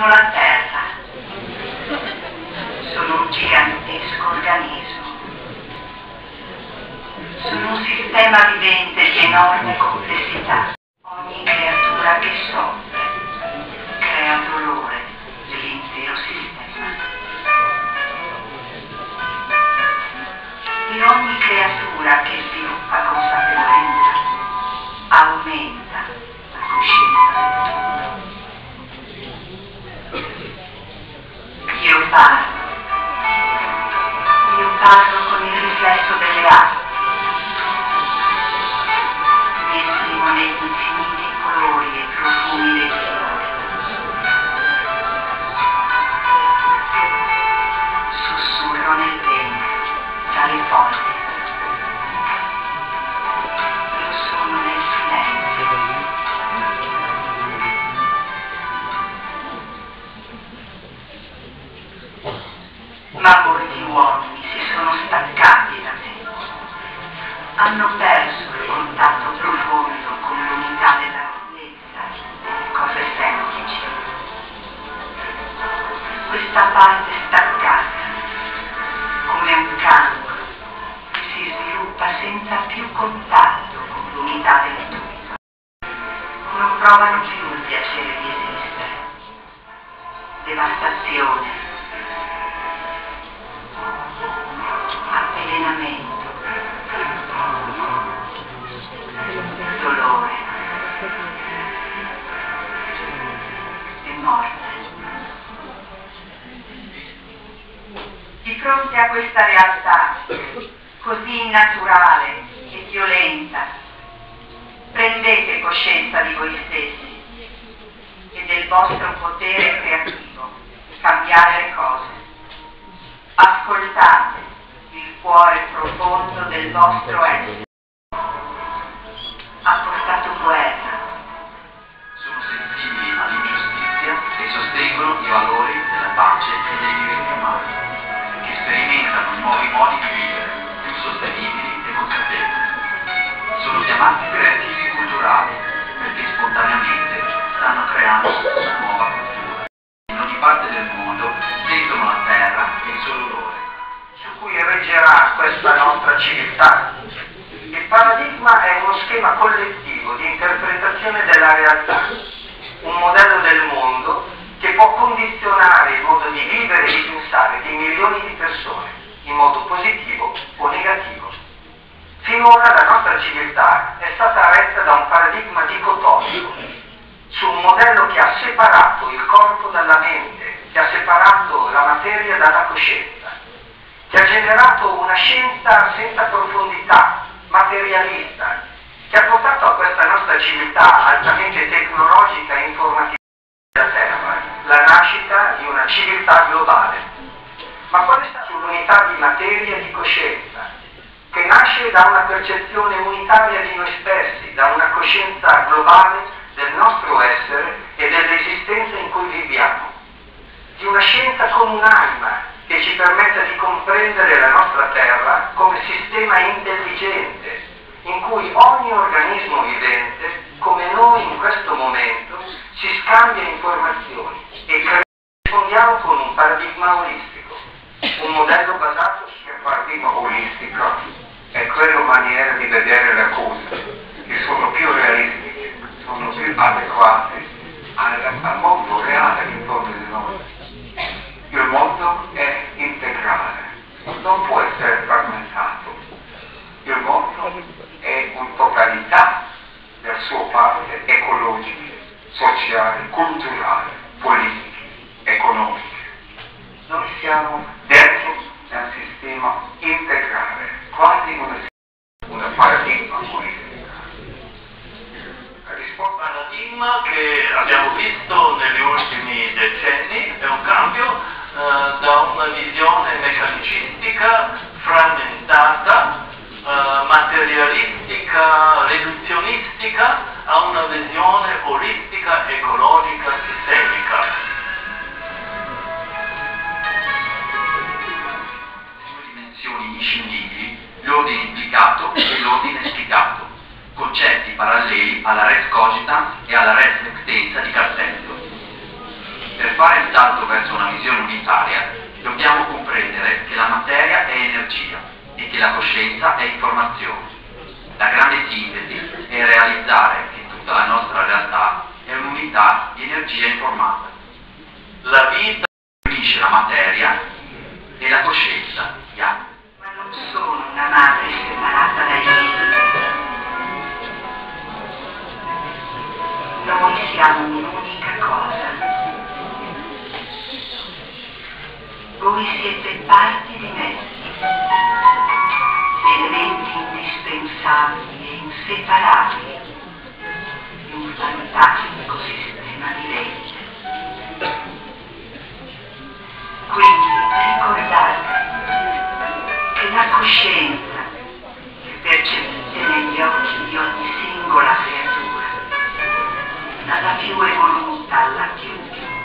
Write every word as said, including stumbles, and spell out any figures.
sono la Terra. Sono un gigantesco organismo. Sono un sistema vivente di enorme complessità. Ogni creatura che soffre crea dolore nell'intero sistema. In ogni creatura che sviluppa consapevolezza aumenta la coscienza del tutto. Io parlo. Io parlo con il riflesso delle acque. Mi esprimo negli infiniti colori e profumi dei fiori. Sussurro nel vento, tra le foglie. Io sono nel silenzio. Ma molti uomini si sono staccati da me. Hanno perso il contatto profondo con l'unità della grandezza delle cose semplici. Questa parte staccata, come un cancro, che si sviluppa senza più contatto con l'unità del tutto. Non provano più il piacere di esistere. Devastazione, avvelenamento, dolore e morte. Di fronte a questa realtà così innaturale e violenta, prendete coscienza di voi stessi e del vostro potere creativo di cambiare le cose. Ascoltate il cuore profondo del vostro essere. Ha portato guerra. Sono sensibili all'ingiustizia e sostengono i valori della pace e dei diritti umani, che sperimentano nuovi modi di vivere, più sostenibili e consapevoli. Sono chiamati creativi culturali, perché spontaneamente stanno creando una nuova cultura. In ogni parte del mondo sentono la terra e il suo dolore, su cui reggerà questa nostra civiltà. Il paradigma è uno schema collettivo di interpretazione della realtà, un modello del mondo che può condizionare il modo di vivere e di pensare di milioni di persone, in modo positivo o negativo. Finora la nostra civiltà è stata retta da un paradigma dicotomico, su un modello che ha separato il corpo dalla mente, che ha separato la materia dalla coscienza, che ha generato una scienza senza profondità, materialista, che ha portato a questa nostra civiltà altamente tecnologica e informativa della Terra, la nascita di una civiltà globale. Ma qual è stata l'unità di materia e di coscienza, che nasce da una percezione unitaria di noi stessi, da una coscienza globale del nostro essere e dell'esistenza in cui viviamo, di una scienza con un'anima che ci permetta di comprendere la nostra Terra come sistema intelligente, in cui ogni organismo vivente, come noi in questo momento, si scambia informazioni e rispondiamo con un paradigma olistico, un modello basato sul paradigma olistico è quella maniera di vedere le cose che sono più realistiche, sono più adeguate al, al mondo reale intorno di noi. Il mondo è integrale, non può essere frammentato. Il mondo è una totalità della sua parte ecologica, sociale, culturale, politica, economica. Noi siamo dentro un sistema integrale, quasi una, una paradigma politica. La risposta Il paradigma che abbiamo visto negli ultimi decenni è un cambio eh, da una visione meccanicistica, frammentata, eh, materialistica, reduzionistica, a una visione olistica, ecologica, sistemica. Due dimensioni inscindibili, l'ordine implicato e l'ordine spiegato, concetti paralleli alla res cogitans e alla res extensa di Cartesio. Per fare salto verso una visione unitaria, dobbiamo comprendere che la materia è energia e che la coscienza è informazione. La grande sintesi è realizzare che tutta la nostra realtà è un'unità di energia informata. La vita Unisce la materia e la coscienza, gli atti. Ma non sono una madre separata dai figli. Noi siamo un'unica cosa. Voi siete parti di me, elementi indispensabili e inseparabili di un fantastico sistema di legge. Quindi ricordate che la coscienza che percepite negli occhi di ogni singola creatura, dalla più evoluta alla più più